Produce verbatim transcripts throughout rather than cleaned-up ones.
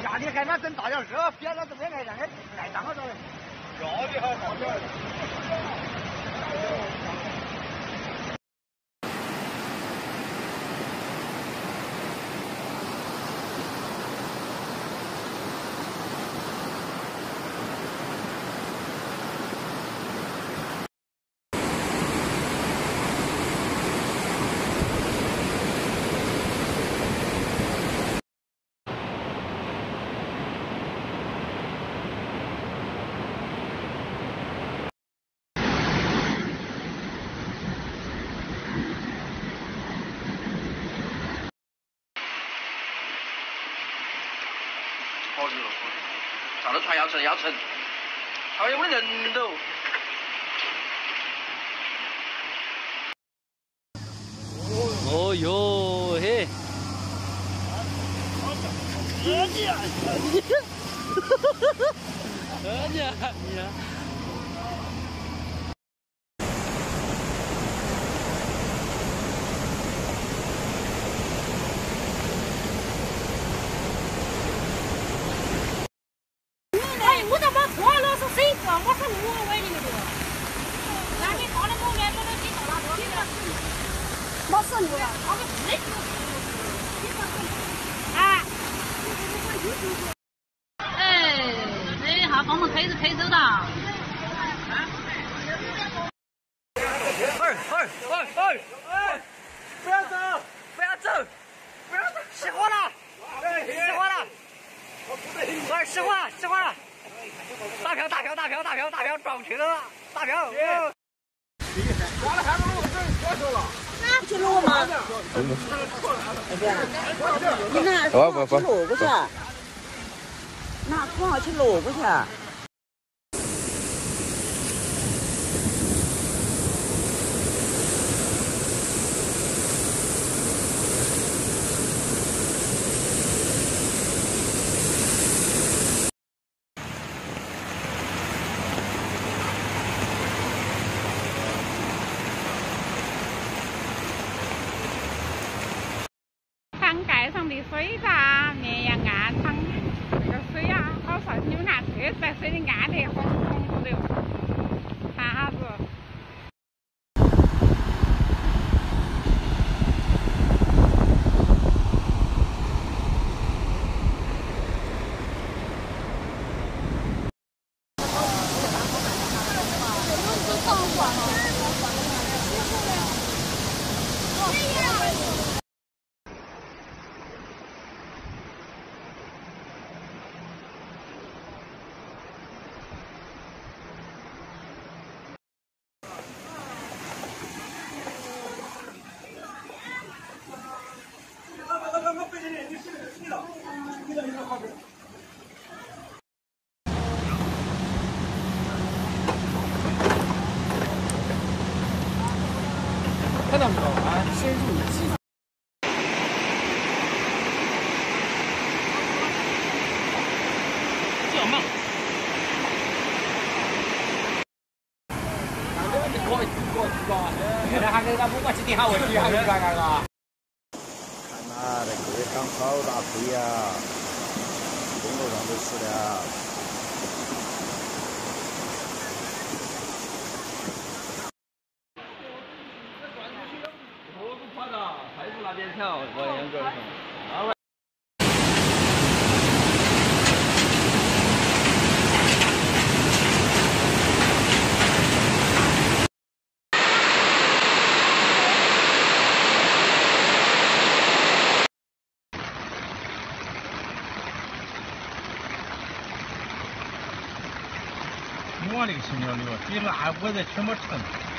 下你还那整大点车，别了这边来让人来当了的。要的好好点。 好热，上头船要沉要沉，还有没得人都。 哦哟嘿！ 哎呀！ 哎呀呀！ 我咋把错了？是谁个？我是我喂的那个。那你到了后面，我都你到哪去了？没事你了，他们自己。哎。哎，这一下帮我们推着推走的。 哎哎哎哎哎！不要走，不要走，不要走，熄火了，熄火了，快熄火了，熄火了。 大票大票大票大票大票撞去了，大票！完了，还能弄这多少了？ 拿去路吗？你拿床上去路过去，拿床上去路过去。 塘盖上的水闸绵阳岸塘，这个水啊，好帅，你们看，这在水里暗得红红火的，看哈子。 看到没有啊？深入西。叫嘛？我我知道，现在还给他不管今天还问题还没干干了。 看呐，这各位长好大腿呀，公路上都是的。 那边跳，我两个。 我的个亲娘的，比那我这什么沉？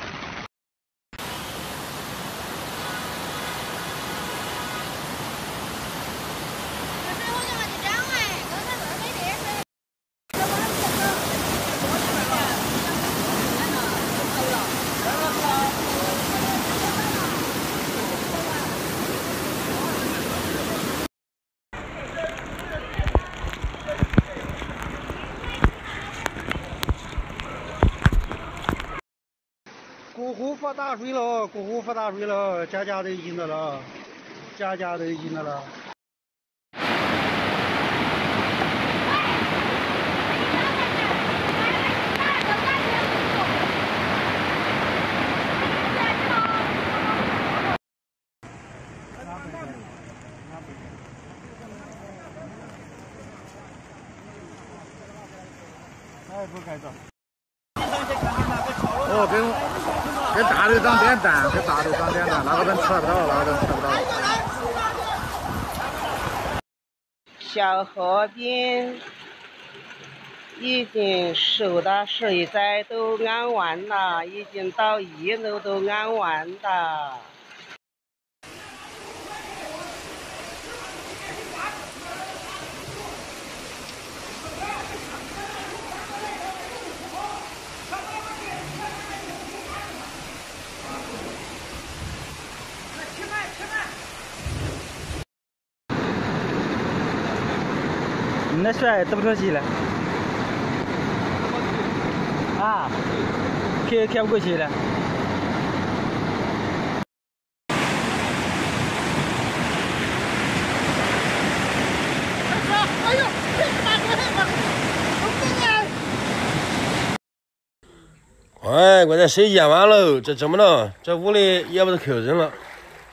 过河发大水了，过河发大水了，家家都赢了了，家家都赢了了。 哦，跟跟大队长点赞，跟大队长点赞，那个人吃不到，那个人吃不到。 小河边已经收的水灾都按完了，已经到一楼都按完了。 你那水怎么脱起了？啊，开开不过去了。哎呦，这他妈多黑嘛！ 哎，我在水淹完了，这怎么了？这屋里也不是客人了。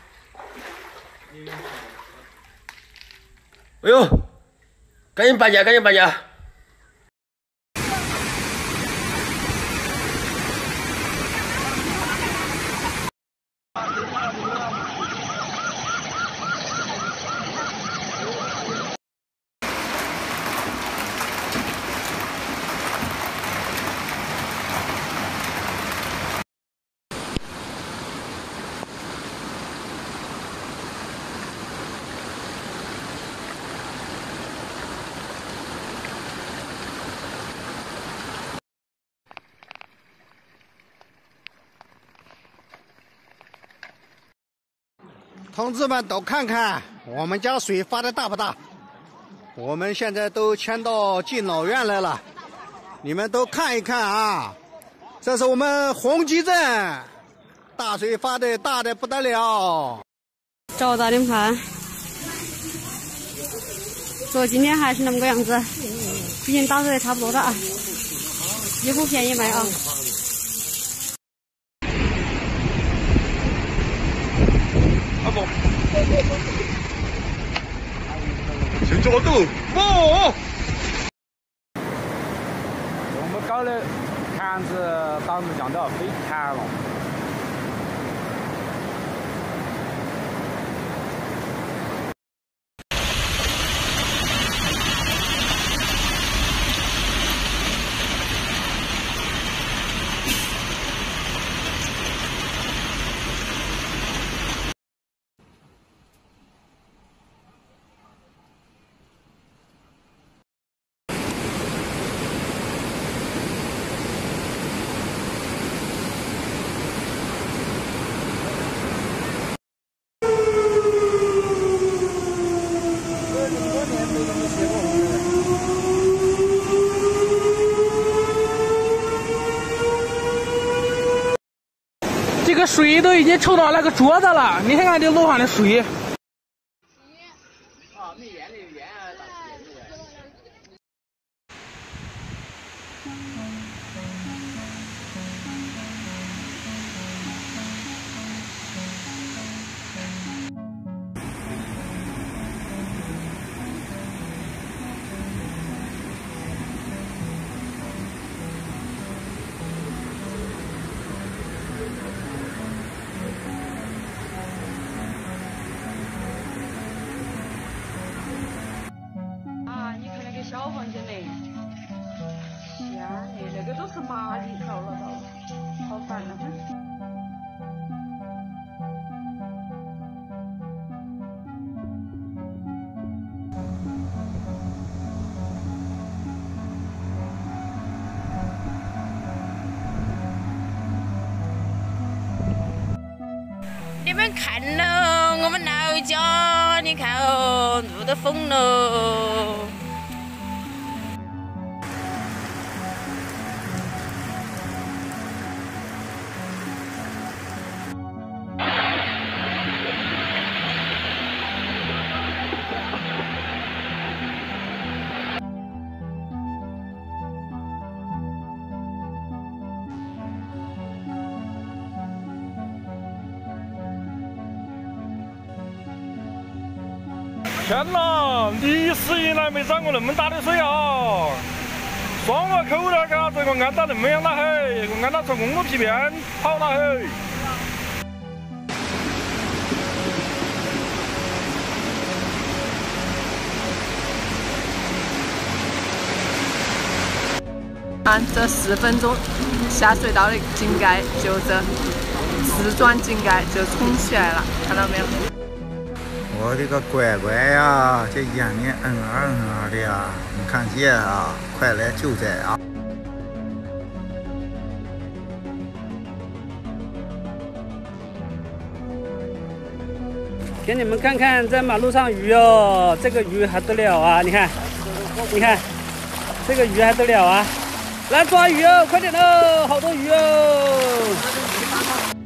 哎呦，赶紧搬家，赶紧搬家！ 同志们都看看我们家水发的大不大？我们现在都迁到敬老院来了，你们都看一看啊！这是我们红旗镇，大水发的大的不得了。 找到你们看，说今天还是那么个样子，已经打水的差不多了啊，衣服便宜卖啊。 请坐度，哦。 我们搞的潭子档子降到飞潭了。 这个水都已经抽到那个桌子了，你看看这楼上的水。 小房间嘞，天嘞，那个都是蚂蚁搞了都，好烦啊！ 你们看喽，我们老家，你看哦，路都封了。 天哪！历史以来没涨过那么大的水啊！ 双个口那个，这个岸打那么样了嘿，这个岸打从公路皮边跑了嘿。 看这四分钟下水道的井盖，就这四转井盖就冲起来了，看到没有？ 我的个乖乖呀，这烟呢嗯啊嗯啊的呀，你看这啊，快来救灾啊！ 给你们看看在马路上鱼哦，这个鱼还得了啊！你看，你看，这个鱼还得了啊！来抓鱼哦，快点哦，好多鱼哦！